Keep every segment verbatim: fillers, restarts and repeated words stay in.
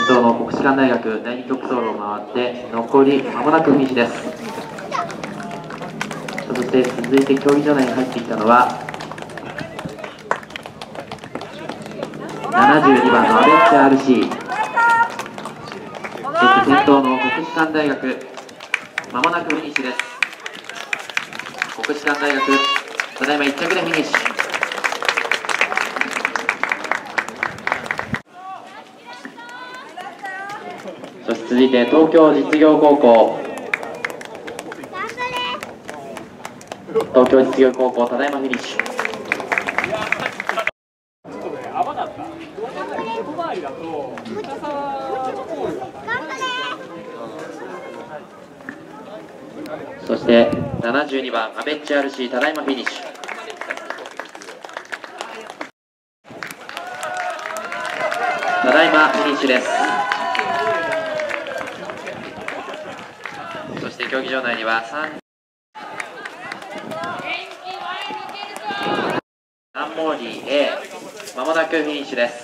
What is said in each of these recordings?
頭の国士舘大学だいに曲走路を回って残り間もなくフィニッシュです。そして続いて競技場内に入ってきたのはななじゅうにばんのアベッチャー アールシー、 そして先頭の国士舘大学間もなくフィニッシュです。国士舘大学ただいまいっ着でフィニッシュ。そして続いて東京実業高校、東京実業高校ただいまフィニッシュ。そしてななじゅうにばんアベッチ アールシー ただいまフィニッシュ。ただいまフィニッシュです。そして競技場内にはさんサンモーリー A まもなくフィニッシュです。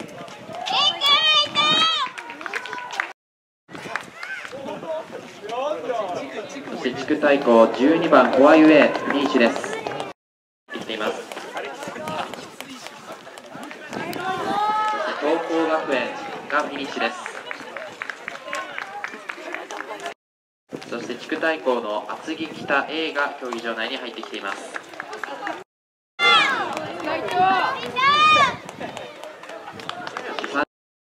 そして地区対抗じゅうにばんコアユ A フィニッシュです。できています。そして東光学園がフィニッシュです。そして地区対抗の厚木北 A が競技場内に入ってきています。